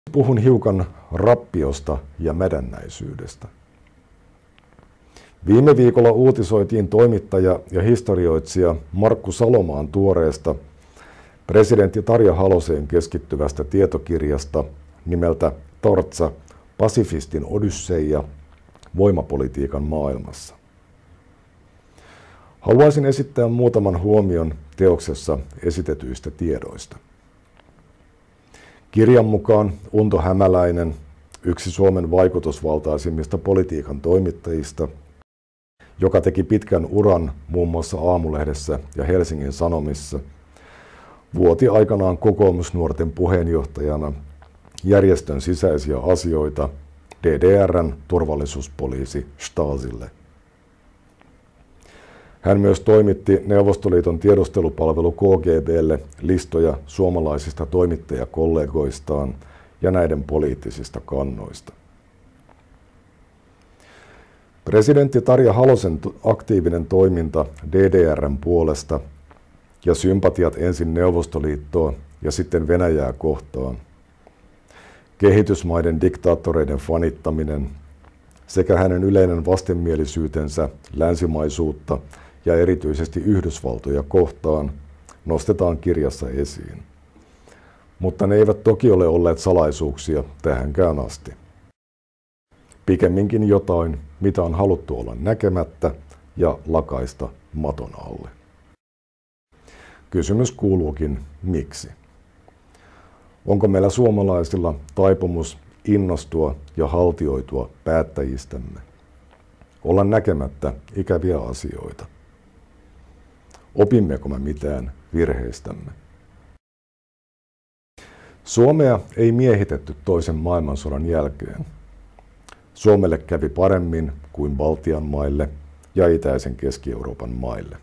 Puhun hiukan rappiosta ja mädännäisyydestä. Viime viikolla uutisoitiin toimittaja ja historioitsija Markku Salomaan tuoreesta presidentti Tarja Haloseen keskittyvästä tietokirjasta nimeltä Tortsa, pasifistin odysseija voimapolitiikan maailmassa. Haluaisin esittää muutaman huomion teoksessa esitetyistä tiedoista. Kirjan mukaan Unto Hämäläinen, yksi Suomen vaikutusvaltaisimmista politiikan toimittajista, joka teki pitkän uran muun muassa Aamulehdessä ja Helsingin Sanomissa, vuoti aikanaan kokoomusnuorten puheenjohtajana järjestön sisäisiä asioita DDR:n turvallisuuspoliisi Stasille. Hän myös toimitti Neuvostoliiton tiedustelupalvelu KGB:lle listoja suomalaisista toimittajakollegoistaan ja näiden poliittisista kannoista. Presidentti Tarja Halosen aktiivinen toiminta DDR:n puolesta ja sympatiat ensin Neuvostoliittoa ja sitten Venäjää kohtaan, kehitysmaiden diktaattoreiden fanittaminen sekä hänen yleinen vastenmielisyytensä länsimaisuutta ja erityisesti Yhdysvaltoja kohtaan nostetaan kirjassa esiin. Mutta ne eivät toki ole olleet salaisuuksia tähänkään asti. Pikemminkin jotain, mitä on haluttu olla näkemättä ja lakaista maton alle. Kysymys kuuluukin, miksi? Onko meillä suomalaisilla taipumus innostua ja haltioitua päättäjistämme? Olla näkemättä ikäviä asioita. Opimmeko me mitään virheistämme? Suomea ei miehitetty toisen maailmansodan jälkeen. Suomelle kävi paremmin kuin Baltian maille ja itäisen Keski-Euroopan maille.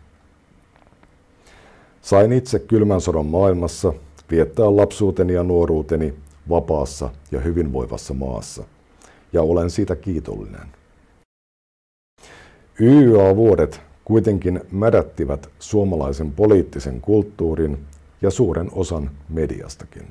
Sain itse kylmän sodan maailmassa viettää lapsuuteni ja nuoruuteni vapaassa ja hyvinvoivassa maassa, ja olen siitä kiitollinen. YYA-vuodet kuitenkin mädättivät suomalaisen poliittisen kulttuurin ja suuren osan mediastakin.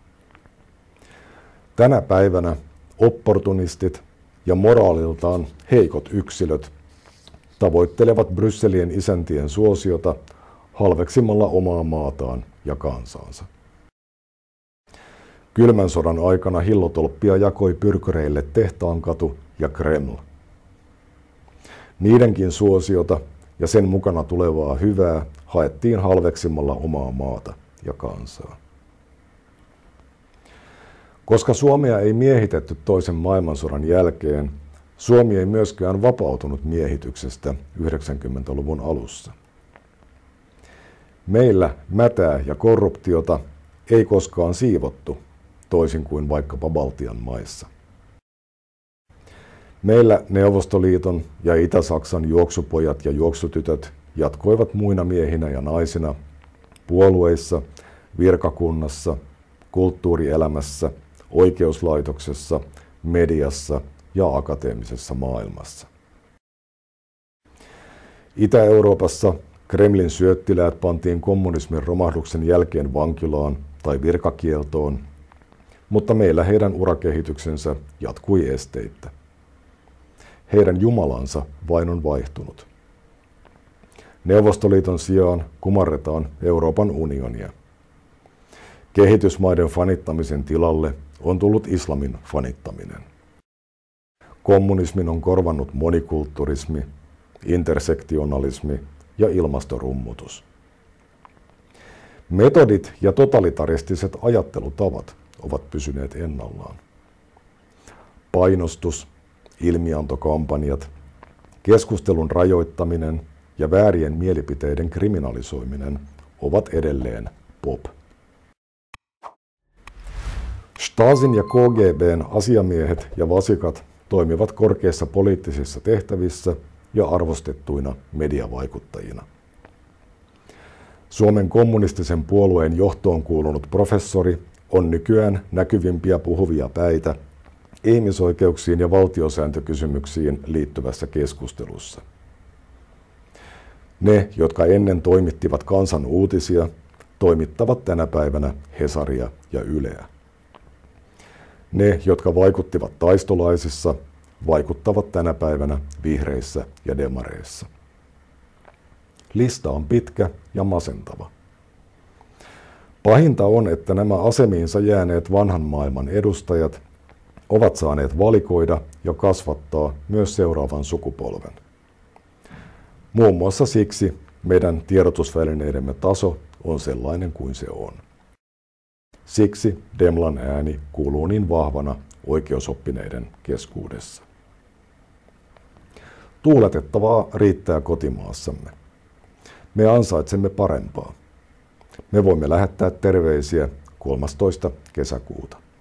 Tänä päivänä opportunistit ja moraaliltaan heikot yksilöt tavoittelevat Brysselien isäntien suosiota halveksimalla omaa maataan ja kansaansa. Kylmän sodan aikana hillotolppia jakoi pyrkyreille Tehtaankatu ja Kreml. Niidenkin suosiota ja sen mukana tulevaa hyvää haettiin halveksimalla omaa maata ja kansaa. Koska Suomea ei miehitetty toisen maailmansodan jälkeen, Suomi ei myöskään vapautunut miehityksestä 90-luvun alussa. Meillä mätää ja korruptiota ei koskaan siivottu, toisin kuin vaikkapa Baltian maissa. Meillä Neuvostoliiton ja Itä-Saksan juoksupojat ja juoksutytöt jatkoivat muina miehinä ja naisina puolueissa, virkakunnassa, kulttuurielämässä, oikeuslaitoksessa, mediassa ja akateemisessa maailmassa. Itä-Euroopassa Kremlin syöttiläät pantiin kommunismin romahduksen jälkeen vankilaan tai virkakieltoon, mutta meillä heidän urakehityksensä jatkui esteittä. Heidän jumalansa vain on vaihtunut. Neuvostoliiton sijaan kumarretaan Euroopan unionia. Kehitysmaiden fanittamisen tilalle on tullut islamin fanittaminen. Kommunismin on korvannut monikulturismi, intersektionalismi ja ilmastorummutus. Metodit ja totalitaristiset ajattelutavat ovat pysyneet ennallaan. Painostus, ilmiantokampanjat, keskustelun rajoittaminen ja väärien mielipiteiden kriminalisoiminen ovat edelleen pop. Stasin ja KGB:n asiamiehet ja vasikat toimivat korkeissa poliittisissa tehtävissä ja arvostettuina mediavaikuttajina. Suomen kommunistisen puolueen johtoon kuulunut professori on nykyään näkyvimpiä puhuvia päitä ihmisoikeuksiin ja valtiosääntökysymyksiin liittyvässä keskustelussa. Ne, jotka ennen toimittivat Kansan uutisia, toimittavat tänä päivänä Hesaria ja Yleä. Ne, jotka vaikuttivat taistolaisissa, vaikuttavat tänä päivänä vihreissä ja demareissa. Lista on pitkä ja masentava. Pahinta on, että nämä asemiinsa jääneet vanhan maailman edustajat ovat saaneet valikoida ja kasvattaa myös seuraavan sukupolven. Muun muassa siksi meidän tiedotusvälineidemme taso on sellainen kuin se on. Siksi Demlan ääni kuuluu niin vahvana oikeusoppineiden keskuudessa. Tuuletettavaa riittää kotimaassamme. Me ansaitsemme parempaa. Me voimme lähettää terveisiä 13. kesäkuuta.